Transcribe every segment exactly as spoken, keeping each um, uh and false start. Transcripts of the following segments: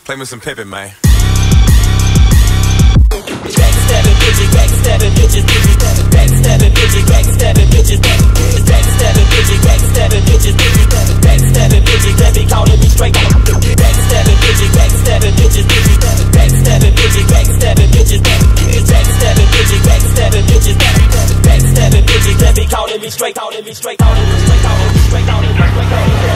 Play me some Pippin, man. Backstabbing bitches, backstabbing bitches, bitches, backstabbing bitches, backstabbing bitches, backstabbing bitches, backstabbing bitches, bitches, backstabbing bitches, they be calling me straight. Backstabbing bitches, backstabbing bitches, bitches, backstabbing bitches, backstabbing bitches, backstabbing bitches, backstabbing bitches, backstabbing bitches, they be calling me straight, calling me straight, calling me straight, calling me straight, calling me straight, calling me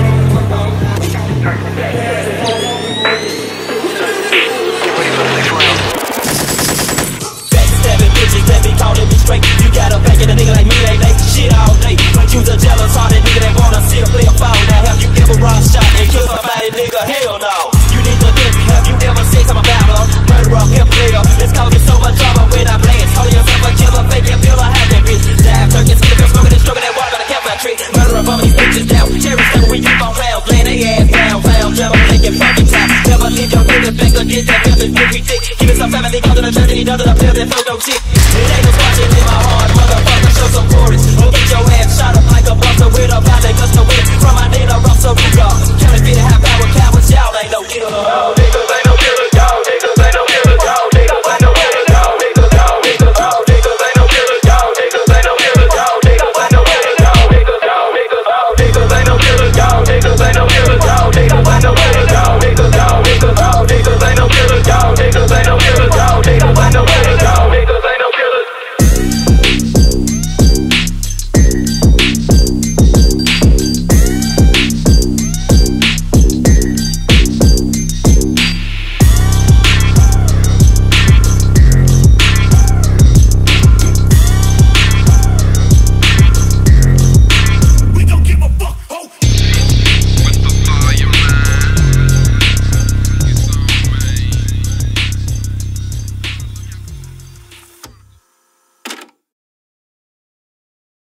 They be calling me straight. You got a back in a nigga like me, they make shit all day. But you's a jealous hearted nigga that wanna see a player fall. Now have you ever run shot and kill somebody, nigga? Hell no. You need to think me. Have you ever said something about a murderer, hip player? It's causing so much trouble when I blast. Call yourself a killer, fake your pill, I have that bitch. Dive turkey, smoking, smoking and stroking that water, gonna cap my tree. Murderer, bumming these bitches down. Cherry stuff we keep on round, playing they ass down, found. Never making fucking time. Never leave your nigga back against that building, every dick. Give it some family, call to the church, and he does it up there, that photo chick. It ain't no squashing in my heart, motherfucker, show some chorus. Or get your ass shot up like a buster with a body, cause the way from my nigga, Russell Ruger.